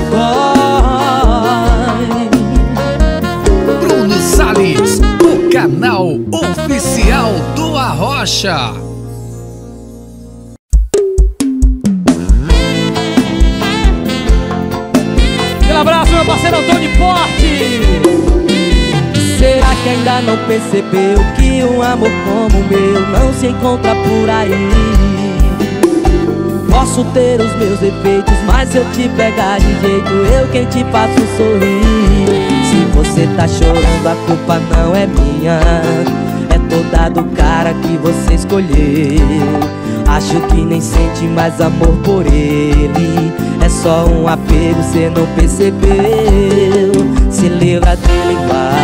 dói. Bruno Salles, o canal oficial do Arrocha. abraço, meu parceiro Antônio Porte. Será que ainda não percebeu que um amor como o meu não se encontra por aí? Posso ter os meus defeitos, mas se eu te pegar de jeito, eu quem te faço sorrir. Se você tá chorando, a culpa não é minha, é toda do cara que você escolheu. Acho que nem sente mais amor por ele, é só um apego, cê não percebeu. Se livra dele,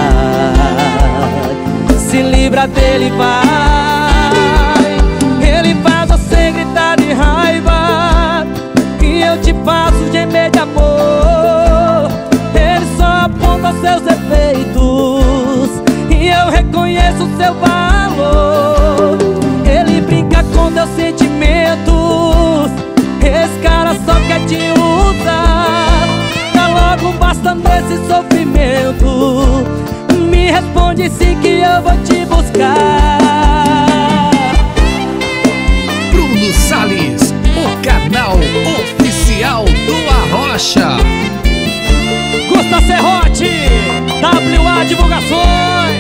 vai. Se livra dele, vai. Ele faz você gritar de raiva e eu te faço gemer de amor. Ele só aponta seus defeitos e eu reconheço o seu valor. Ele brinca com teus sentimentos, esse cara só quer te usar. Dá logo basta nesse sofrimento, me responde sim que eu vou te buscar. Bruno Salles, o canal oficial do Arrocha. Gusta Serrote, WA Divulgações.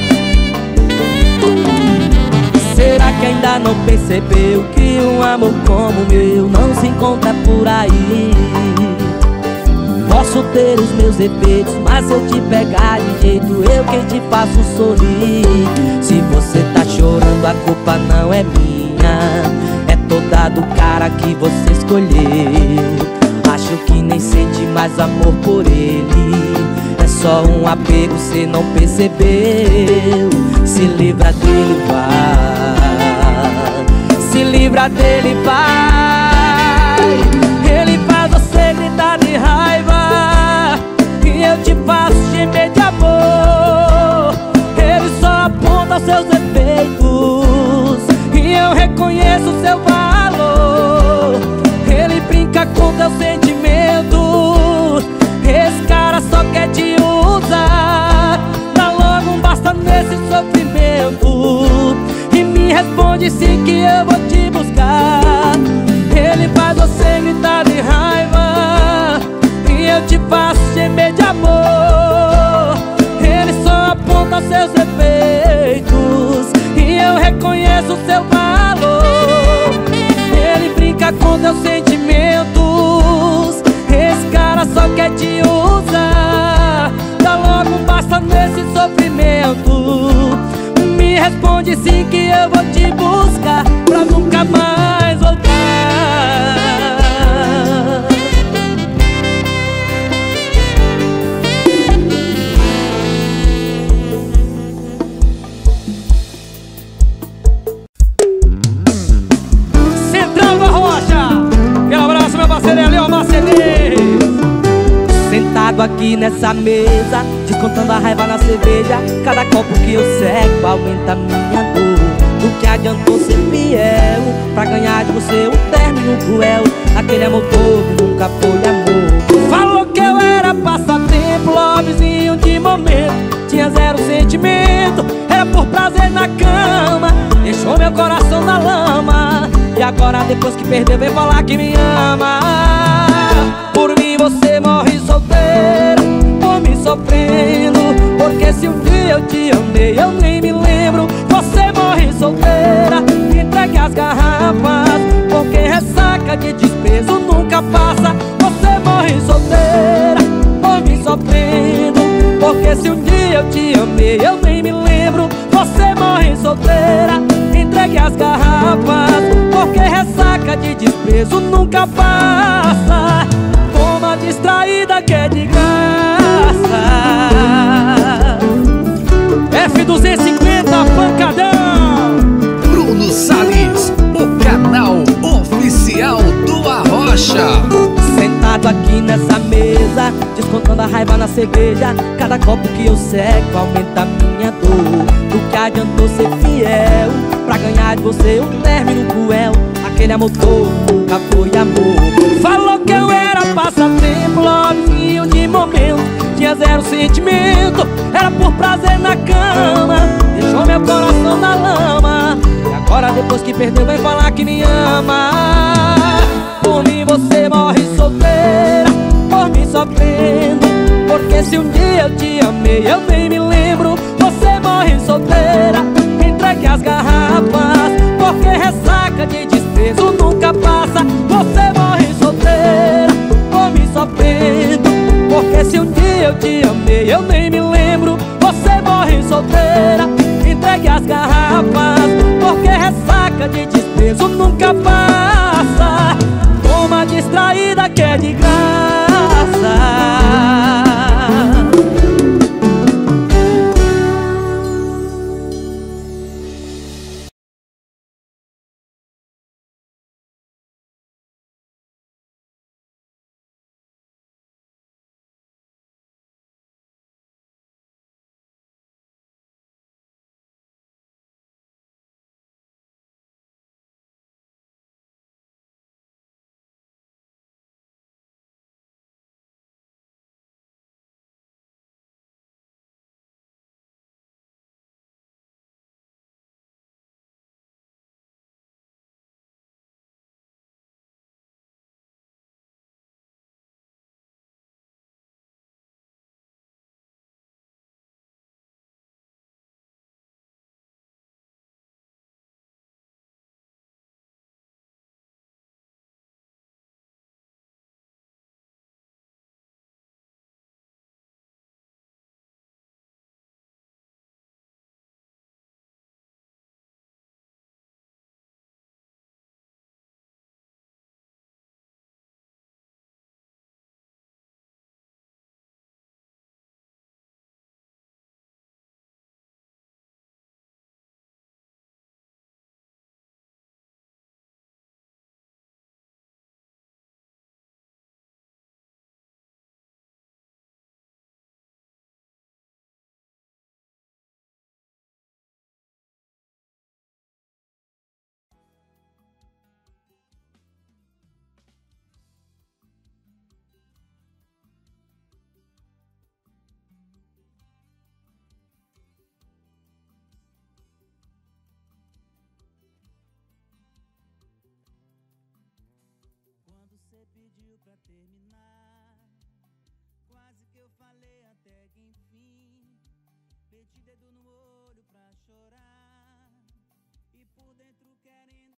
Será que ainda não percebeu que um amor como o meu não se encontra por aí? Posso ter os meus defeitos, mas se eu te pegar de jeito, eu quem te faço sorrir. Se você tá chorando, a culpa não é minha, é toda do cara que você escolheu. Acho que nem sente mais amor por ele, é só um apego, cê não percebeu. Se livra dele, vai. Se livra dele, vai. Ele faz você gritar de raiva e eu te faço gemer de amor. Ele só aponta seus defeitos e eu reconheço o seu valor. Ele brinca com teus sentimentos, esse cara só quer te usar. Dá logo um basta nesse sofrimento e me responde sim que eu vou te buscar. Ele faz você gritar de raiva e eu te faço gemer de amor. Ele só aponta seus defeitos e eu reconheço o seu valor. Ele brinca com teus sentimentos, esse cara só quer te usar. Dá logo um basta nesse sofrimento, me responde sim que eu vou te buscar pra nunca mais voltar. Central do Arrocha, aquele abraço, meu parceiro Eliel Marcelinho. Sentado aqui nessa mesa, descontando a raiva na cerveja. Cada copo que eu seco aumenta a minha dor. Do que adiantou ser fiel pra ganhar de você um término cruel? Aquele amor todo nunca foi amor. Falou que eu era passatempo, lovezinho de momento. Tinha zero sentimento, era por prazer na cama. Deixou meu coração na lama e agora depois que perdeu vem falar que me ama. Por mim você morre solteira, por mim sofrendo. Porque se um dia eu te amei eu nem me lembro. Você morre solteira, entregue as garrafas, porque ressaca de desprezo nunca passa. Você morre solteira, por mim sofrendo. Porque se um dia eu te amei eu nem me lembro. Você morre solteira, entregue as garrafas, porque ressaca de desprezo nunca passa. Toma distraída que é de graça. F250 pancadão. Bruno Salles, o canal oficial do Arrocha. Sentado aqui nessa mesa, descontando a raiva na cerveja. Cada copo que eu seco aumenta a minha dor. Do que adiantou ser fiel pra ganhar de você um término cruel? Aquele amor todo nunca foi amor. Falou que eu era passatempo, lovezinho de momento. Tinha zero sentimento, era por prazer na cama. Deixou meu coração na lama e agora depois que perdeu vem falar que me ama. Por mim você morre solteira, por mim sofrendo. Porque se um dia eu te amei, eu nem me lembro. Você morre solteira, entregue as garrafas, porque ressaca de desprezo nunca passa. Você morre solteira, come sofrendo. Porque se um dia eu te amei, eu nem me lembro. Você morre solteira, entregue as garrafas, porque ressaca de desprezo nunca passa. Toma distraída que é de graça. Você pediu pra terminar, quase que eu falei até que enfim. Meti dedo no olho pra chorar e por dentro querendo.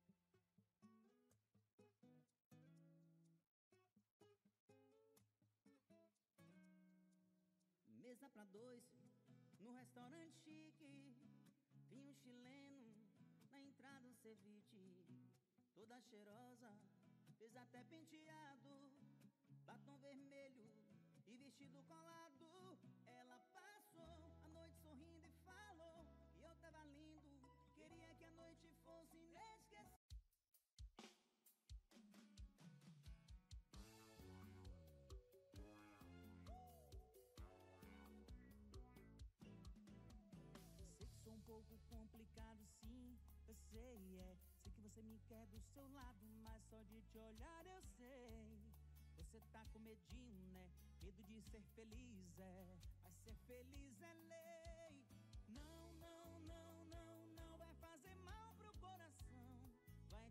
Mesa pra dois, no restaurante chique. Vinho chileno, na entrada um ceviche. Toda cheirosa, fez até penteado, batom vermelho e vestido colado. Ela passou a noite sorrindo e falou que eu tava lindo, queria que a noite fosse inesquecível. Sei que sou um pouco complicado, sim, eu sei, sei que você me quer do seu lado, mas só de te olhar eu sei. Você tá com medinho, né? Medo de ser feliz, mas ser feliz é lei. Não, não, não, não, não vai fazer mal pro coração. Vai.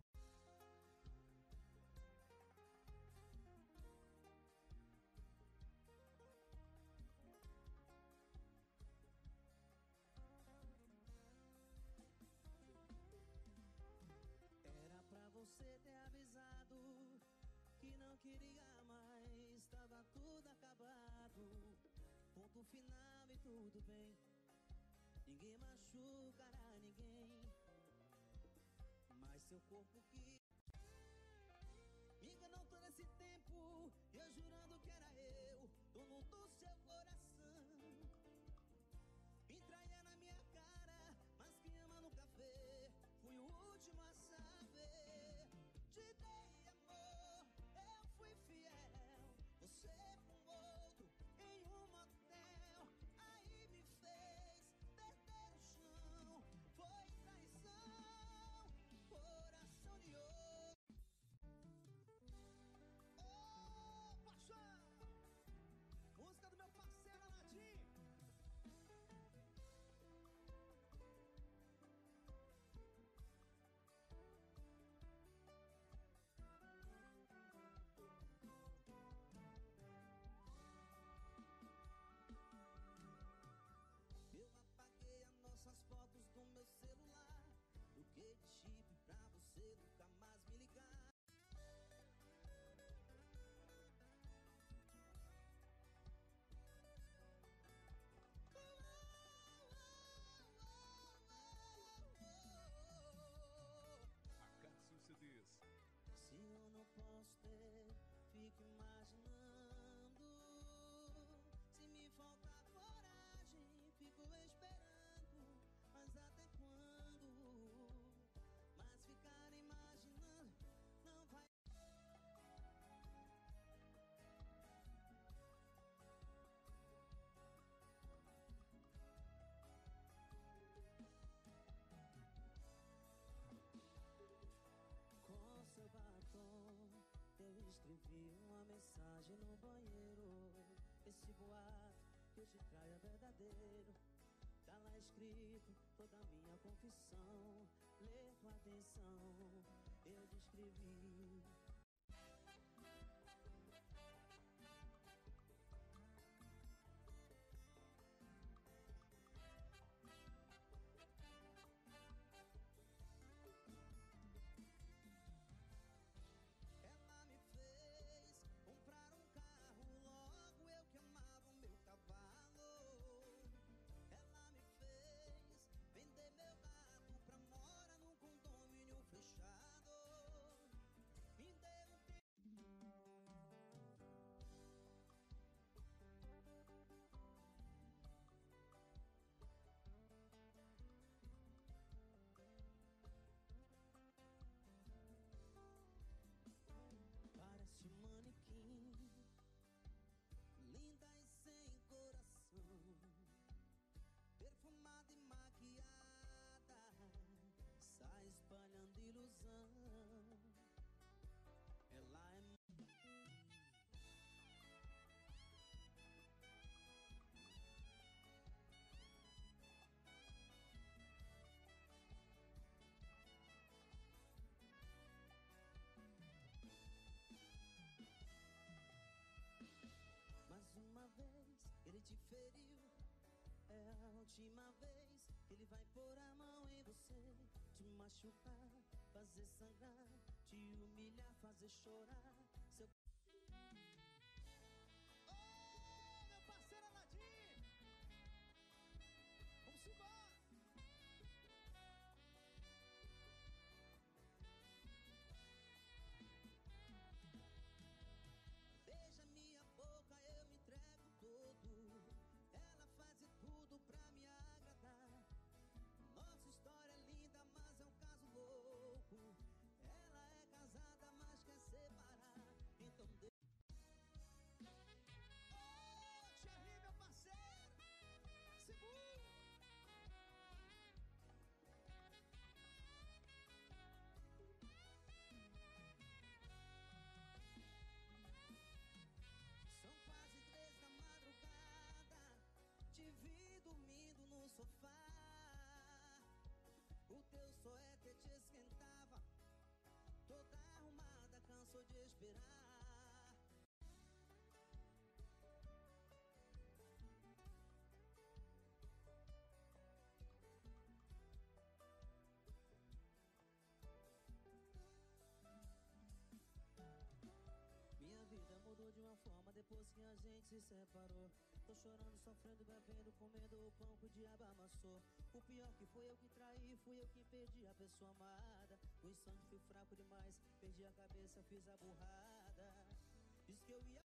Era pra você ter avisado que não queria mais, tava tudo acabado. Ponto final e tudo bem, ninguém machucará ninguém. Mas seu corpo que me enganou todo esse tempo, eu jurando que era eu, dono do seu coração. Entraia na minha cara, mas quem ama nunca vê. Fui o último a saber. Te dei amor, eu fui fiel. Você com outro em um motel. Aí me fez perder o chão. Foi traição, coração de ouro. Oh, paixão, música do meu pai. escrevi uma mensagem no banheiro. Esse boato que eu te traio é verdadeiro. Tá lá escrito toda a minha confissão. Lê com atenção, eu te escrevi. Ela me fez comprar um carro, logo eu que amava o meu cavalo. Ela me fez vender meu gato pra morar num condomínio fechado. Me deu um parece manequim, linda e sem coração, perfumada e maquiada, sai espalhando ilusão. Ela é mais uma vez ele te feriu. É a última vez que ele vai pôr a mão em você, te machucar, fazer sangrar, te humilhar, fazer chorar. Seu... Oh, meu parceiro Aladim! Vamos embora! Beija minha boca, eu me entrego todo. Ela faz de tudo pra me agradar. Nossa história é linda, mas é um caso louco. Ela é casada, mas quer separar. Então oh, Thierry, meu parceiro, segura. São quase 3 da madrugada, te vi dormindo no sofá. O teu suéter te esquentava, toda arrumada, cansou de esperar. Minha vida mudou de uma forma depois que a gente se separou. Tô chorando, sofrendo, bebendo, comendo o pão que o diabo amassou. O pior que foi eu que traí, fui eu que perdi a pessoa amada. O insano, fui fraco demais, perdi a cabeça, fiz a burrada. Disse que eu ia...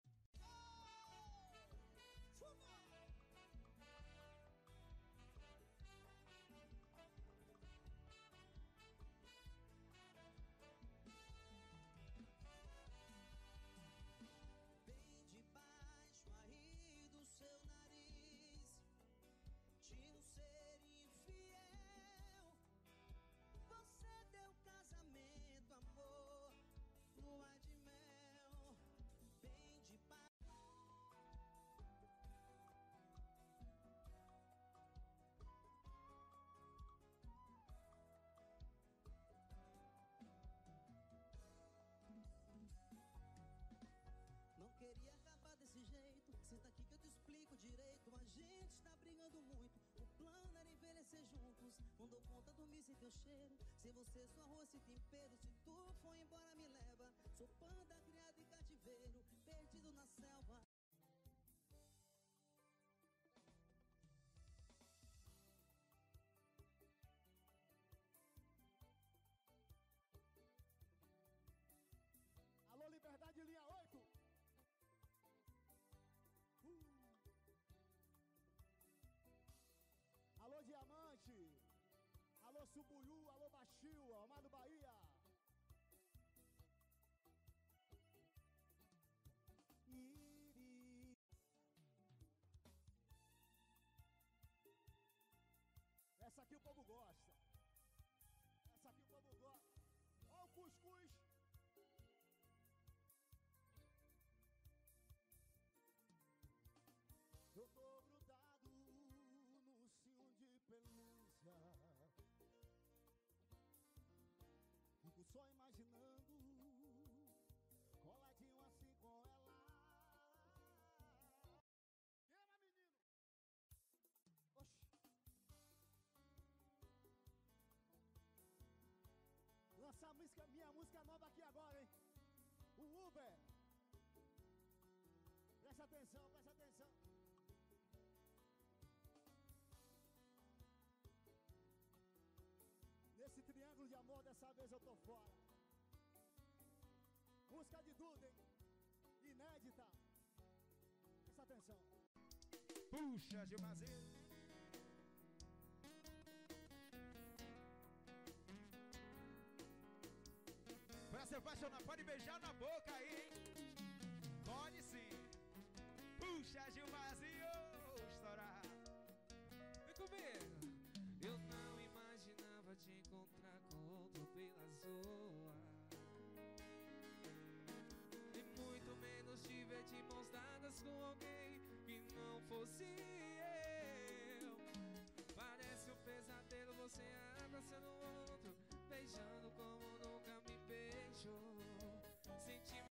Bem debaixo aí do seu nariz tinha um ser infiel. Você deu casamento, amor, lua de mel. Bem debaixo. Não queria acabar desse jeito. Senta aqui que eu te explico direito. A gente tá brigando muito. O plano era envelhecer juntos. Não dou conta, dormir sem teu cheiro. Sem você, sou arroz e tempero. Se tu for embora, me leva. Sou panda criado em cativeiro, perdido na selva. Alô, Liberdade, linha 8. Alô, Diamante. Alô, Subuiú. Alô, Baixio. Amado Bahia. Essa aqui o povo gosta. Essa aqui o povo gosta. Ó o cuscuz. O Uber. Presta atenção, presta atenção. Nesse triângulo de amor, dessa vez eu tô fora. Música de Duda, hein? Inédita. Presta atenção. Puxa, Gilmazinho. Pra se apaixonar, pode beijar na boca aí, hein? Pode sim. Puxa, Gilmazinho, estourar. Vem comigo. Eu não imaginava te encontrar com outro pelas ruas, e muito menos te ver de mãos dadas com alguém que não fosse